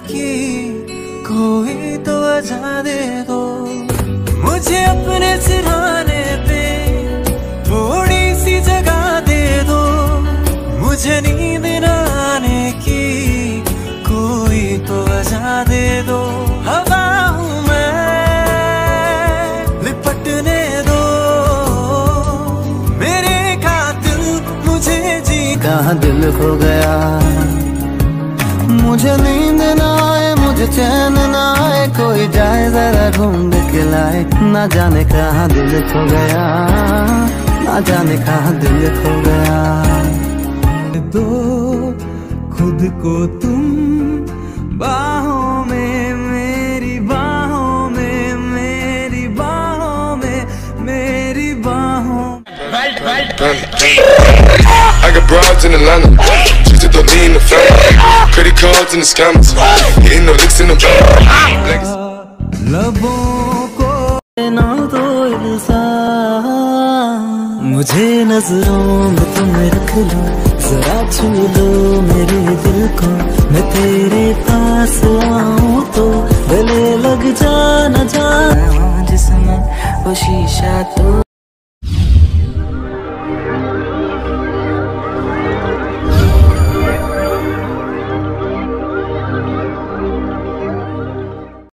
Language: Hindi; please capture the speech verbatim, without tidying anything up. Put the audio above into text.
की कोई तो वजह दे दो। मुझे अपने सिरहाने पे थोड़ी सी जगह दे दो। मुझे नींद न आने की कोई तो वजह दे दो। हवा हूँ मैं, लिपटने दो मेरे कातिल मुझे जी। कहाँ दिल खो गया, मुझे नींद ना आए, मुझे चैन ना आए, कोई जाए जरा ढूंढ के लाए। ना जाने कहाँ दिल खो गया, ना जाने कहाँ दिल खो गया। दो खुद को तुम बाहों में, मेरी बाहों में, मेरी बाहों में, मेरी बाहों। I got broads in Atlanta, just to throw me in the family. Credit cards and the scammers, hitting no licks in the bank. लबों को ना तो इल्जाम, मुझे नजरों में तुम रख लो, जरा छू लो मेरे दिल को। मैं तेरे पास आऊं तो गले लग जा न जा, जिसमें वो शीशा तो